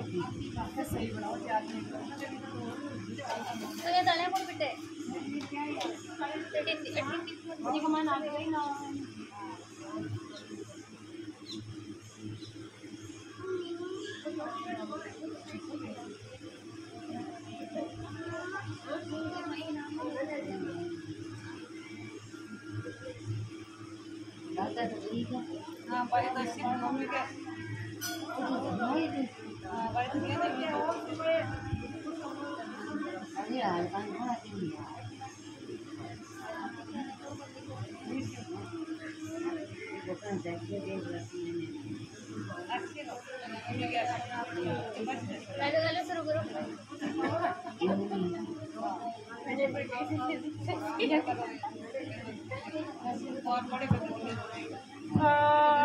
सही बनाओ याद नहीं तो ये दाने पर बिटे मुझे कमान आ गई ना ठीक है। हाँ पाए तो अच्छी मम्मी के हाँ पाए तो क्या नहीं किया अरे यार कान बड़ा नहीं है ये बता देखिए देख रही है अच्छी लो मम्मी के पहले वाले शुरू करो मैंने पर कैसे ये करो और बड़े बच्चे